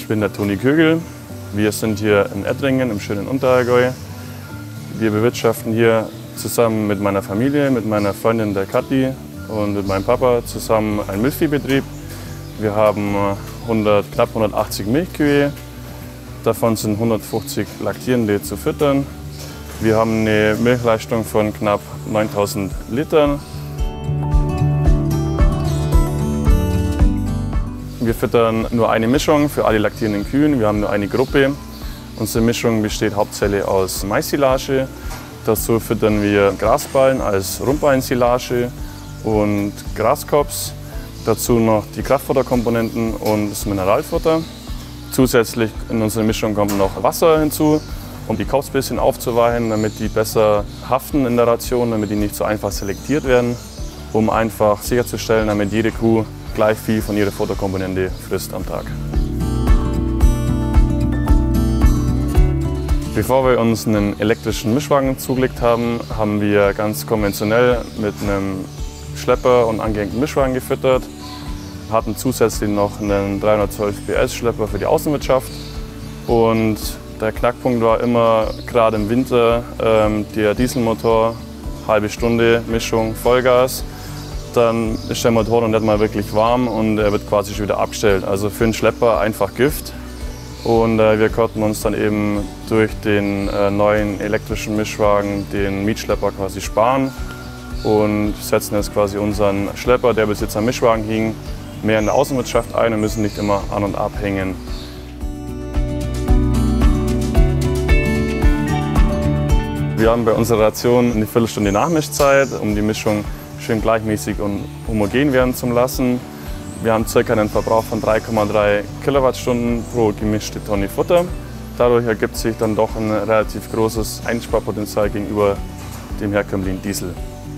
Ich bin der Toni Kögel. Wir sind hier in Ettringen im schönen Unterallgäu. Wir bewirtschaften hier zusammen mit meiner Familie, mit meiner Freundin der Kathi und mit meinem Papa zusammen einen Milchviehbetrieb. Wir haben knapp 180 Milchkühe. Davon sind 150 Laktierende zu füttern. Wir haben eine Milchleistung von knapp 9000 Litern. Wir füttern nur eine Mischung für alle laktierenden Kühen. Wir haben nur eine Gruppe. Unsere Mischung besteht hauptsächlich aus Maissilage. Dazu füttern wir Grasballen als Rundballensilage und Graskops. Dazu noch die Kraftfutterkomponenten und das Mineralfutter. Zusätzlich in unsere Mischung kommt noch Wasser hinzu, um die Kops ein bisschen aufzuweichen, damit die besser haften in der Ration, damit die nicht so einfach selektiert werden, um einfach sicherzustellen, damit jede Kuh gleich viel von ihrer Futterkomponente frisst am Tag. Bevor wir uns einen elektrischen Mischwagen zugelegt haben, haben wir ganz konventionell mit einem Schlepper und angehängten Mischwagen gefüttert. Wir hatten zusätzlich noch einen 312 PS Schlepper für die Außenwirtschaft. Und der Knackpunkt war immer, gerade im Winter, der Dieselmotor, halbe Stunde Mischung, Vollgas. Dann ist der Motor noch nicht mal wirklich warm und er wird quasi schon wieder abgestellt. Also für einen Schlepper einfach Gift. Und wir konnten uns dann eben durch den neuen elektrischen Mischwagen den Mietschlepper quasi sparen und setzen jetzt quasi unseren Schlepper, der bis jetzt am Mischwagen hing, mehr in der Außenwirtschaft ein und müssen nicht immer an- und abhängen. Wir haben bei unserer Ration eine Viertelstunde Nachmischzeit, um die Mischung schön gleichmäßig und homogen werden zu lassen. Wir haben ca. einen Verbrauch von 3,3 Kilowattstunden pro gemischte Tonne Futter. Dadurch ergibt sich dann doch ein relativ großes Einsparpotenzial gegenüber dem herkömmlichen Diesel.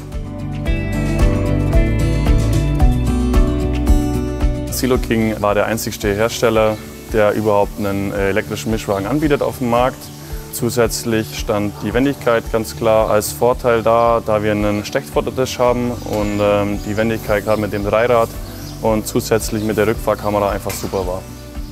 Silo King war der einzigste Hersteller, der überhaupt einen elektrischen Mischwagen anbietet auf dem Markt. Zusätzlich stand die Wendigkeit ganz klar als Vorteil da wir einen Steckfuttertisch haben und die Wendigkeit gerade mit dem Dreirad und zusätzlich mit der Rückfahrkamera einfach super war.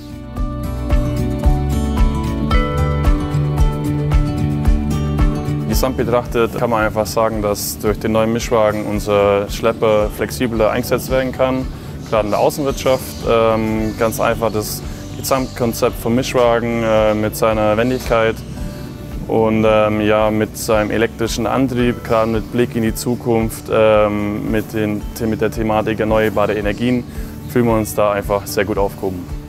Gesamt betrachtet kann man einfach sagen, dass durch den neuen Mischwagen unser Schlepper flexibler eingesetzt werden kann, gerade in der Außenwirtschaft. Ganz einfach das Gesamtkonzept vom Mischwagen mit seiner Wendigkeit und ja, mit seinem elektrischen Antrieb, gerade mit Blick in die Zukunft, mit der Thematik erneuerbare Energien, fühlen wir uns da einfach sehr gut aufgehoben.